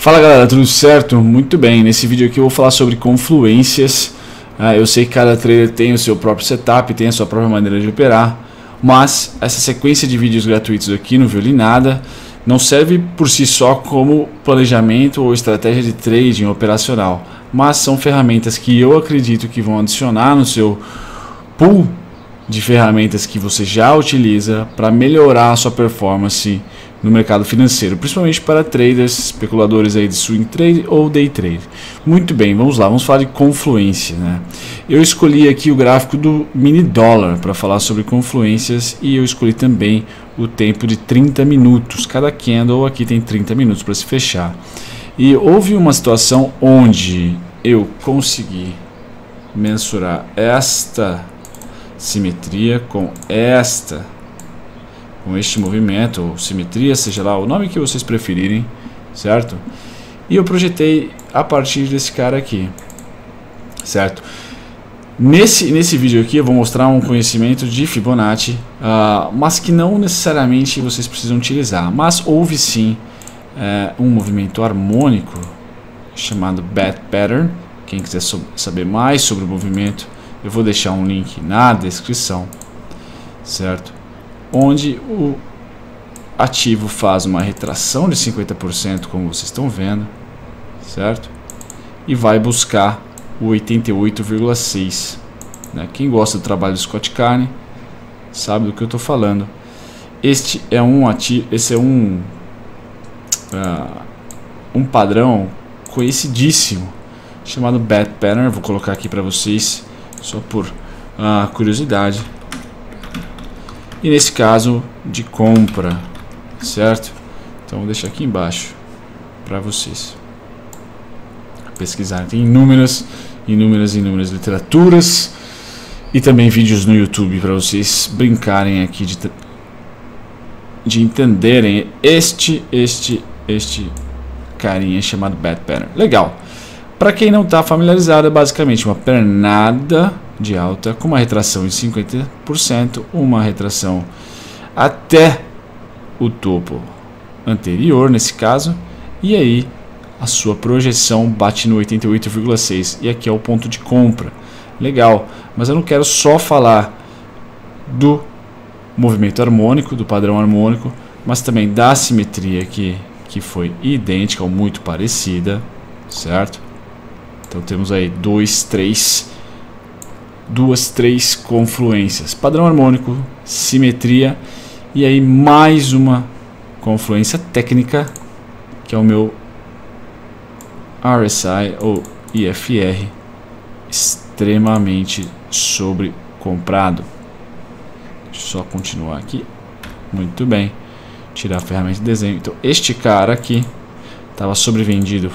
Fala galera, tudo certo? Muito bem, nesse vídeo aqui eu vou falar sobre confluências. Eu sei que cada trader tem o seu próprio setup, tem a sua própria maneira de operar, mas essa sequência de vídeos gratuitos aqui no Violinada não serve por si só como planejamento ou estratégia de trading operacional, mas são ferramentas que eu acredito que vão adicionar no seu pool de ferramentas que você já utiliza para melhorar a sua performance no mercado financeiro, principalmente para traders, especuladores aí de swing trade ou day trade. Muito bem, vamos lá, vamos falar de confluência, né? Eu escolhi aqui o gráfico do mini dólar para falar sobre confluências e eu escolhi também o tempo de 30 minutos. Cada candle aqui tem 30 minutos para se fechar. E houve uma situação onde eu consegui mensurar esta simetria com este movimento, ou simetria, seja lá o nome que vocês preferirem, certo? E eu projetei a partir desse cara aqui, certo? Nesse vídeo aqui eu vou mostrar um conhecimento de Fibonacci, mas que não necessariamente vocês precisam utilizar, mas houve sim um movimento harmônico chamado Bat Pattern. Quem quiser saber mais sobre o movimento, eu vou deixar um link na descrição, certo? Onde o ativo faz uma retração de 50%, como vocês estão vendo, certo? E vai buscar o 88,6, né? Quem gosta do trabalho do Scott Carney sabe do que eu estou falando. Esse é um padrão conhecidíssimo chamado Bat Pattern. Vou colocar aqui para vocês só por curiosidade. E nesse caso de compra, certo? Então vou deixar aqui embaixo para vocês pesquisarem. Tem inúmeras literaturas e também vídeos no YouTube para vocês brincarem aqui de entenderem este carinha chamado Bat Pattern. Legal. Para quem não está familiarizado, é basicamente uma pernada de alta com uma retração de 50%, uma retração até o topo anterior nesse caso, e aí a sua projeção bate no 88,6 e aqui é o ponto de compra. Legal, mas eu não quero só falar do movimento harmônico, do padrão harmônico, mas também da simetria aqui, que foi idêntica ou muito parecida, certo? Então temos aí duas, três confluências, padrão harmônico, simetria, e aí mais uma confluência técnica, que é o meu RSI ou IFR, extremamente sobrecomprado. Deixa eu só continuar aqui. Muito bem, tirar a ferramenta de desenho. Então este cara aqui estava sobrevendido,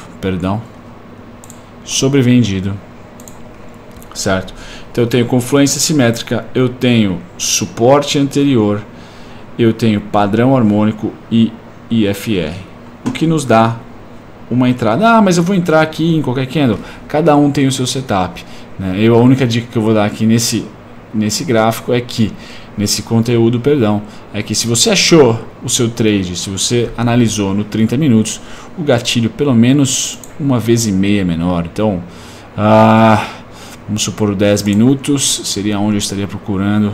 certo? Então eu tenho confluência simétrica, eu tenho suporte anterior, eu tenho padrão harmônico e IFR, o que nos dá uma entrada. Mas eu vou entrar aqui em qualquer candle. Cada um tem o seu setup, né? A única dica que eu vou dar aqui nesse gráfico é que, nesse conteúdo, é que se você achou o seu trade, se você analisou no 30 minutos, o gatilho pelo menos uma vez e meia menor. Então, vamos supor 10 minutos, seria onde eu estaria procurando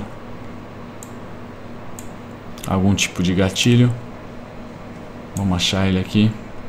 algum tipo de gatilho. Vamos achar ele aqui.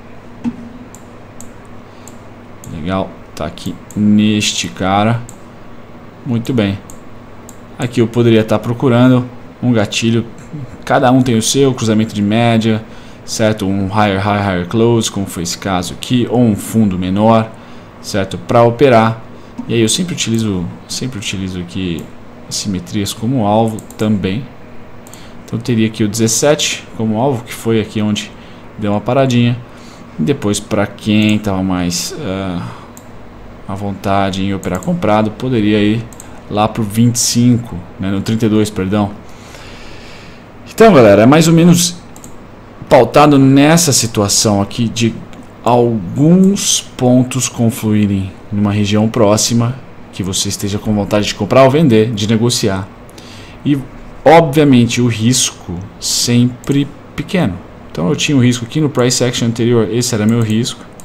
Legal, tá aqui neste cara. Muito bem. Aqui eu poderia estar procurando um gatilho. Cada um tem o seu cruzamento de média, certo? Um higher high, higher close, como foi esse caso aqui, ou um fundo menor, certo? Para operar. E aí eu sempre utilizo aqui simetrias como alvo também. Então teria aqui o 17 como alvo, que foi aqui onde deu uma paradinha. E depois, para quem estava mais à vontade em operar comprado, poderia ir lá para o 25, né, no 32, perdão. Então galera, é mais ou menos pautado nessa situação aqui de alguns pontos confluírem numa região próxima que você esteja com vontade de comprar ou vender, de negociar. E obviamente o risco sempre pequeno. Então eu tinha um risco aqui no price action anterior, esse era meu risco,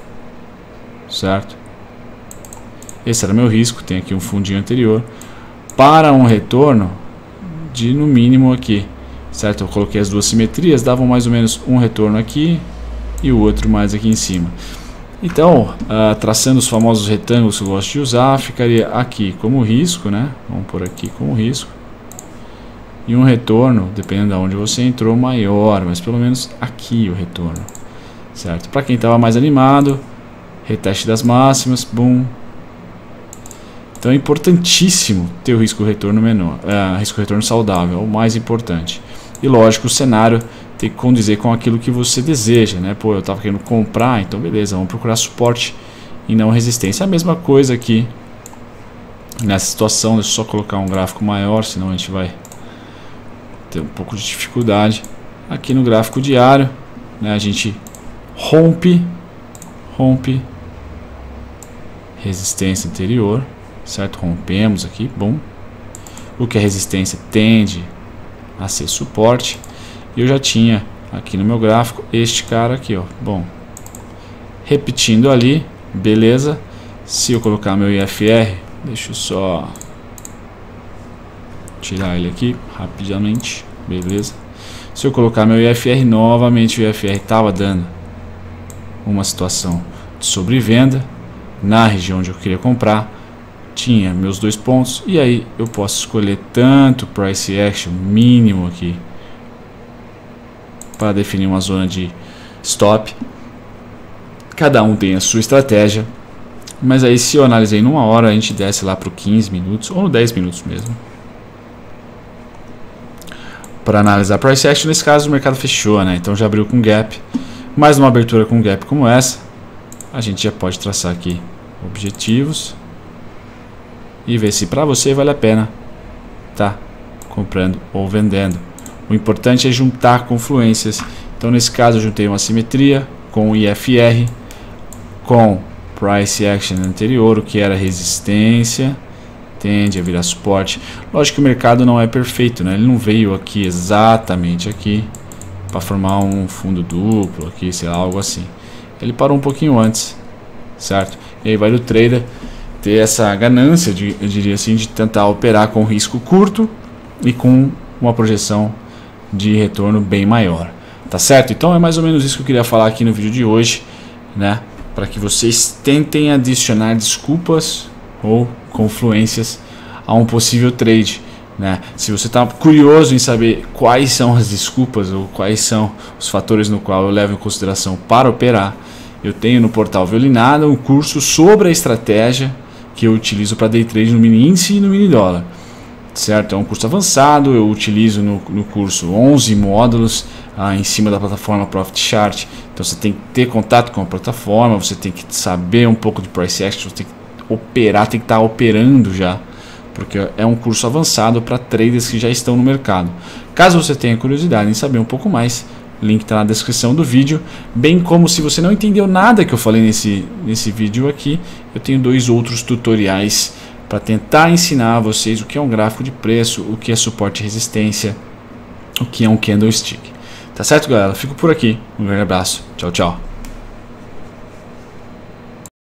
certo? Esse era meu risco, tem aqui um fundinho anterior, para um retorno de no mínimo aqui, certo? Eu coloquei as duas simetrias, davam mais ou menos um retorno aqui e o outro mais aqui em cima. Então, traçando os famosos retângulos que eu gosto de usar, ficaria aqui como risco, né? Vamos por aqui como risco. E um retorno, dependendo de onde você entrou, maior, mas pelo menos aqui o retorno, certo? Para quem estava mais animado, reteste das máximas, boom. Então é importantíssimo ter o risco-retorno menor, risco-retorno saudável, é o mais importante. E lógico, o cenário tem que condizer com aquilo que você deseja, né? Pô, eu estava querendo comprar, então beleza, vamos procurar suporte e não resistência. A mesma coisa aqui nessa situação. Deixa eu só colocar um gráfico maior, senão a gente vai ter um pouco de dificuldade. Aqui no gráfico diário, né, a gente rompe resistência anterior, certo? Rompemos aqui, bom. O que é resistência tende a ser suporte. E eu já tinha aqui no meu gráfico este cara aqui, ó. Bom, repetindo ali, beleza. Se eu colocar meu IFR, deixa eu só tirar ele aqui rapidamente, beleza. Se eu colocar meu IFR novamente, o IFR estava dando uma situação de sobrevenda na região onde eu queria comprar, tinha meus 2 pontos, e aí eu posso escolher tanto price action mínimo aqui para definir uma zona de stop. Cada um tem a sua estratégia, mas aí se eu analisei numa hora, a gente desce lá para o 15 minutos ou no 10 minutos mesmo. Para analisar price action, nesse caso o mercado fechou, né? Então já abriu com gap, mais uma abertura com gap como essa, a gente já pode traçar aqui objetivos e ver se para você vale a pena tá comprando ou vendendo. O importante é juntar confluências. Então nesse caso eu juntei uma simetria com o IFR, com price action anterior, o que era resistência, tende a virar suporte. Lógico que o mercado não é perfeito, né? Ele não veio aqui exatamente aqui para formar um fundo duplo aqui, sei lá, algo assim. Ele parou um pouquinho antes, certo? E aí vai do trader ter essa ganância, eu diria assim, de tentar operar com risco curto e com uma projeção de retorno bem maior, tá certo? Então é mais ou menos isso que eu queria falar aqui no vídeo de hoje, né? Para que vocês tentem adicionar desculpas ou confluências a um possível trade, né? Se você está curioso em saber quais são as desculpas ou quais são os fatores no qual eu levo em consideração para operar, eu tenho no portal Violinada um curso sobre a estratégia que eu utilizo para day trade no mini índice e no mini dólar, certo? É um curso avançado, eu utilizo no curso 11 módulos em cima da plataforma Profit Chart. Então você tem que ter contato com a plataforma, você tem que saber um pouco de price action, você tem que operar, tem que estar operando já, porque é um curso avançado para traders que já estão no mercado. Caso você tenha curiosidade em saber um pouco mais, link está na descrição do vídeo, bem como se você não entendeu nada que eu falei nesse vídeo aqui, eu tenho 2 outros tutoriais para tentar ensinar a vocês o que é um gráfico de preço, o que é suporte e resistência, o que é um candlestick. Tá certo, galera? Fico por aqui. Um grande abraço. Tchau, tchau.